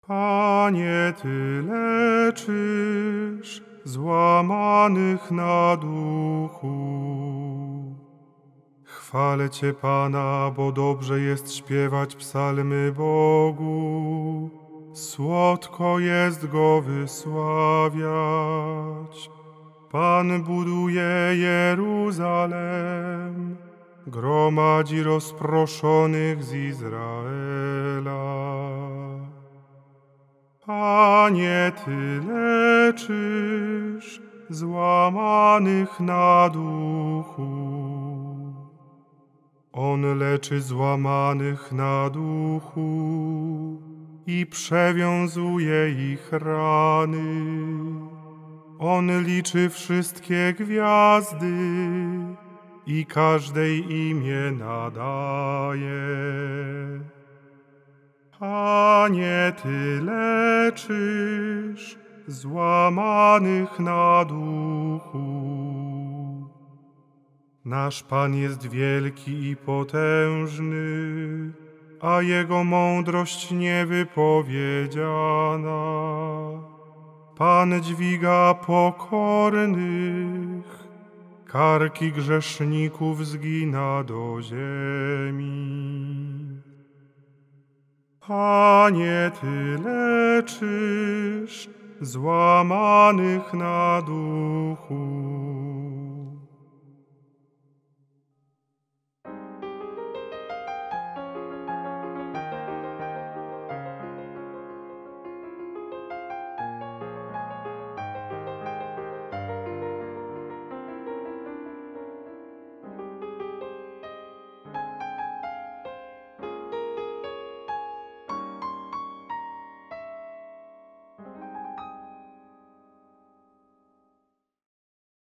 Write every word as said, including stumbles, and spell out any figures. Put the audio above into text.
Panie, Ty leczysz złamanych na duchu. Chwalę Cię, Pana, bo dobrze jest śpiewać psalmy Bogu. Słodko jest Go wysławiać. Pan buduje Jeruzalem, gromadzi rozproszonych z Izraela. Panie, Ty leczysz złamanych na duchu. On leczy złamanych na duchu i przewiązuje ich rany. On liczy wszystkie gwiazdy i każdej imię nadaje. Panie, Ty leczysz złamanych na duchu. Nasz Pan jest wielki i potężny, a Jego mądrość niewypowiedziana. Pan dźwiga pokornych, karki grzeszników zgina do ziemi. Panie, Ty leczysz złamanych na duchu.